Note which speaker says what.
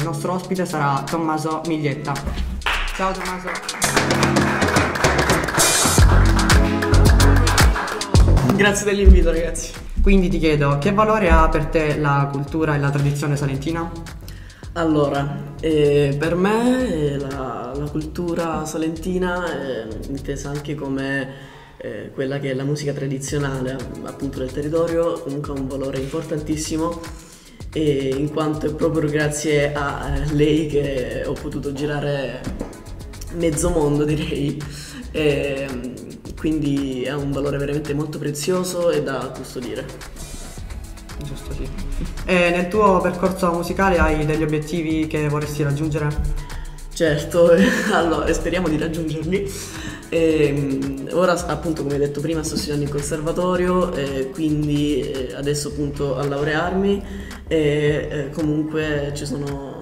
Speaker 1: nostro ospite sarà Tommaso Miglietta. Ciao Tommaso.
Speaker 2: Grazie dell'invito, ragazzi.
Speaker 1: Quindi ti chiedo, che valore ha per te la cultura e la tradizione salentina?
Speaker 2: Allora, per me la cultura salentina è intesa anche come quella che è la musica tradizionale appunto del territorio, comunque ha un valore importantissimo, in quanto è proprio grazie a lei che ho potuto girare mezzo mondo, direi. Quindi ha un valore veramente molto prezioso e da custodire.
Speaker 1: Giusto, sì. E nel tuo percorso musicale hai degli obiettivi che vorresti raggiungere?
Speaker 2: Certo, allora speriamo di raggiungerli. Ora appunto, come detto prima, sto studiando in conservatorio, quindi adesso appunto a laurearmi, e comunque ci sono